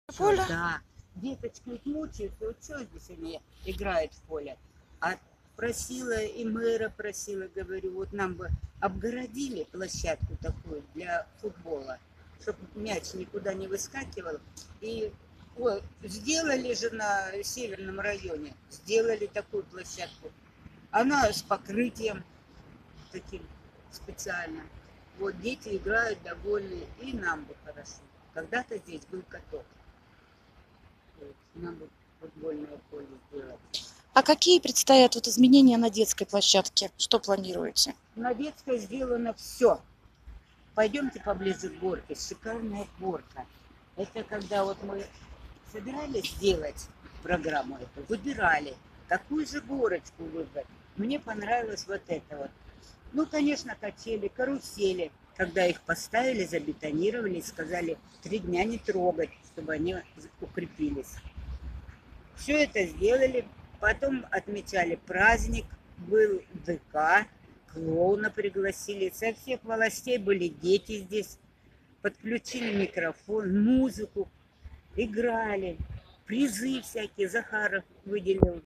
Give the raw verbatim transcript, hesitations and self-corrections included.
Поле? Да. Деточки вот мучаются, вот что здесь они играют в поле. А просила и мэра просила, говорю, вот нам бы обгородили площадку такую для футбола, чтобы мяч никуда не выскакивал. И о, сделали же на северном районе, сделали такую площадку. Она с покрытием таким специальным. Вот дети играют довольны, и нам бы хорошо. Когда-то здесь был каток. Вот, нам бы футбольное поле сделать. А какие предстоят вот изменения на детской площадке? Что планируете? На детской сделано все. Пойдемте поближе к горке. Шикарная горка. Это когда вот мы собирались сделать программу эту, выбирали, какую же горочку выбрать. Мне понравилось вот это вот. Ну, конечно, качели, карусели. Когда их поставили, забетонировали и сказали три дня не трогать, чтобы они укрепились. Все это сделали. Потом отмечали праздник, был ДК, клоуна пригласили. Со всех властей были дети здесь. Подключили микрофон, музыку, играли. Призы всякие Захаров выделил.